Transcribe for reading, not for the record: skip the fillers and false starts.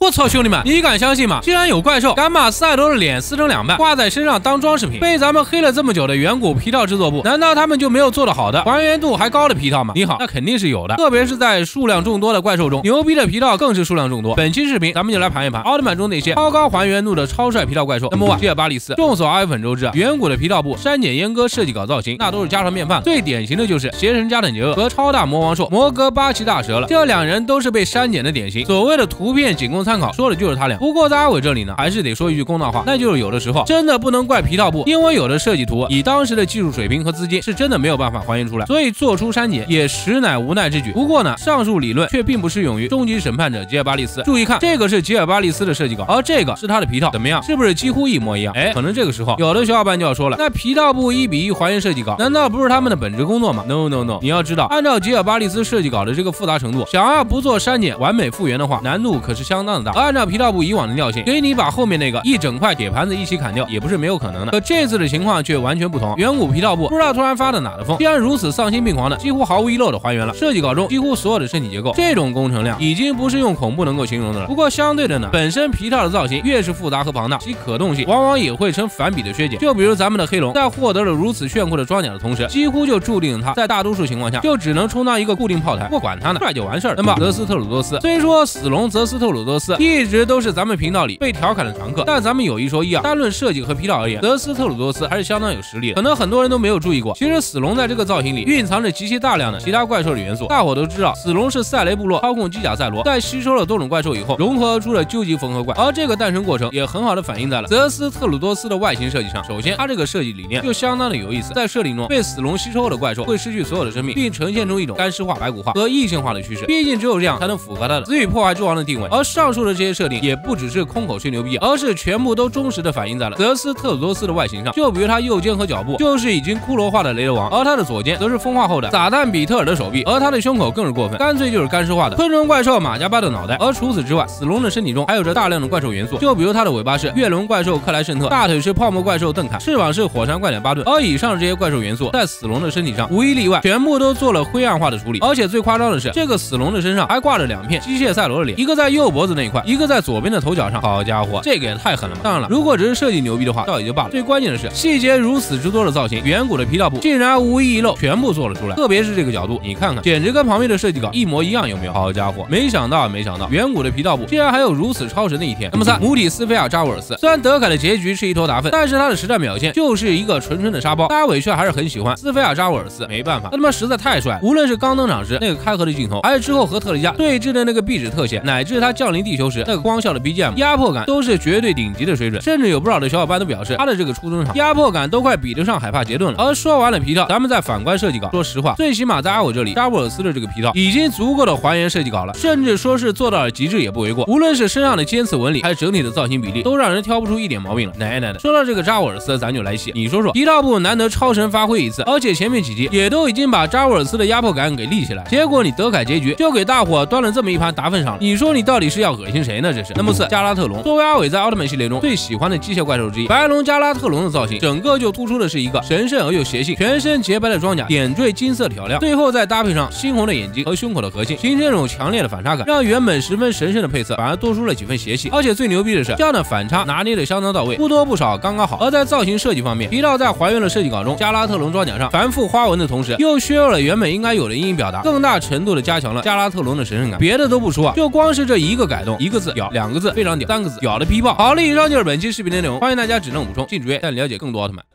我操，兄弟们，你敢相信吗？竟然有怪兽敢把赛罗的脸撕成2半，挂在身上当装饰品。被咱们黑了这么久的远古皮套制作部，难道他们就没有做得好的、还原度还高的皮套吗？你好，那肯定是有的，特别是在数量众多的怪兽中，牛逼的皮套更是数量众多。本期视频咱们就来盘一盘奥特曼中那些超高还原度的超帅皮套怪兽。Number 1，吉尔巴利斯。众所阿维粉周知，远古的皮套部删减阉割设计稿造型，那都是家常便饭。最典型的就是邪神加藤杰厄和超大魔王兽摩格巴奇大蛇了，这2人都是被删减的典型。所谓的图片仅供参考，说的就是他俩。不过在阿伟这里呢，还是得说一句公道话，那就是有的时候真的不能怪皮套部，因为有的设计图以当时的技术水平和资金是真的没有办法还原出来，所以做出删减也实乃无奈之举。不过呢，上述理论却并不适用于终极审判者吉尔巴利斯。注意看，这个是吉尔巴利斯的设计稿，而这个是他的皮套，怎么样？是不是几乎一模一样？可能这个时候有的小伙伴就要说了，那皮套部1:1还原设计稿，难道不是他们的本职工作吗 ？No， 你要知道，按照吉尔巴利斯设计稿的这个复杂程度，想要不做删减完美复原的话，难度可是相当的大。而按照皮套部以往的调性，给你把后面那个一整块铁盘子一起砍掉，也不是没有可能的。可这次的情况却完全不同，远古皮套部不知道突然发的哪的疯，竟然如此丧心病狂的，几乎毫无遗漏的还原了设计稿中几乎所有的身体结构。这种工程量已经不是用恐怖能够形容的了。不过相对的呢，本身皮套的造型越是复杂和庞大，其可动性往往也会成反比的削减。就比如咱们的黑龙，在获得了如此炫酷的装甲的同时，几乎就注定了它在大多数情况下就只能充当一个固定炮台，不过管它呢，帅就完事儿了。那么泽斯特鲁多斯，虽说死龙泽斯特鲁多斯一直都是咱们频道里被调侃的常客，但咱们有一说一啊，单论设计和皮套而言，泽斯特鲁多斯还是相当有实力的。可能很多人都没有注意过，其实死龙在这个造型里蕴藏着极其大量的其他怪兽的元素。大伙都知道，死龙是赛雷部落操控机甲赛罗，在吸收了多种怪兽以后，融合出了究极缝合怪，而这个诞生过程也很好的反映在了泽斯特鲁多斯的外形设计上。首先，它这个设计理念就相当的有意思，在设定中被死龙吸收后的怪兽会失去所有的生命，并呈现出一种干尸化、白骨化和异性化的趋势。毕竟只有这样才能符合它的死与破坏之王的定位。而上述的这些设定也不只是空口吹牛逼，而是全部都忠实的反映在了泽斯特鲁多斯的外形上。就比如他右肩和脚部就是已经骷髅化的雷德王，而他的左肩则是风化后的撒旦比特尔的手臂，而他的胸口更是过分，干脆就是干尸化的昆虫怪兽马加巴的脑袋。而除此之外，死龙的身体中还有着大量的怪兽元素，就比如他的尾巴是月龙怪兽克莱圣特，大腿是泡沫怪兽邓坎，翅膀是火山怪脸巴顿。而以上的这些怪兽元素在死龙的身体上无一例外全部都做了灰暗化的处理。而且最夸张的是，这个死龙的身上还挂着2片机械赛罗的脸，一个在右脖子那一块，一个在左边的头角上。好家伙，这个也太狠了嘛！当然了，如果只是设计牛逼的话，倒也就罢了。最关键的是细节如此之多的造型，远古的皮套部竟然无一遗漏全部做了出来。特别是这个角度，你看看，简直跟旁边的设计稿一模一样，有没有？好家伙，没想到，远古的皮套部竟然还有如此超神的一天。那么3，母体斯菲亚扎沃尔斯。虽然德凯的结局是一头达粪，但是他的实战表现就是一个纯的沙包。大家委却还是很喜欢斯菲亚扎沃尔斯，没办法，他妈实在太帅。无论是刚登场时那个开合的镜头，还是之后和特利迦对峙的那个壁纸特写，乃至他降临地球时那个光效的 BGM， 压迫感都是绝对顶级的水准。甚至有不少的小伙伴都表示，他的这个初登场压迫感都快比得上海帕杰顿了。而说完了皮套，咱们再反观设计稿，说实话，最起码在我这里，扎沃尔斯的这个皮套已经足够的还原设计稿了，甚至说是做到了极致也不为过。无论是身上的尖刺纹理，还是整体的造型比例，都让人挑不出一点毛病了。奶奶的！说到这个扎沃尔斯，咱就来戏。你说说，皮套部难得超神发挥一次，而且前面几集也都已经把扎沃尔斯的压迫感给立起来，结果你德凯结局就给大伙端了这么一盘达粪上，你说你到底是要恶心谁呢？这是。那么4，加拉特龙。作为阿伟在奥特曼系列中最喜欢的机械怪兽之一，白龙加拉特龙的造型，整个就突出的是一个神圣而又邪性，全身洁白的装甲，点缀金色挑亮，最后再搭配上猩红的眼睛和胸口的核心，形成这种强烈的反差感，让原本十分神圣的配色反而多出了几分邪气。而且最牛逼的是，这样的反差拿捏的相当到位，不多不少，刚刚好。而在造型设计方面，皮套在还原了设计稿中加拉特龙装甲上繁复花纹的同时，又削弱了原本应该有的阴影表达，更大程度的加强了加拉特龙的神圣感。别的都不说啊，就光是这一个改动，一个字屌，2个字非常屌，3个字屌的批爆。好了，以上就是本期视频的内容，欢迎大家指正补充，进主页带你了解更多奥特曼。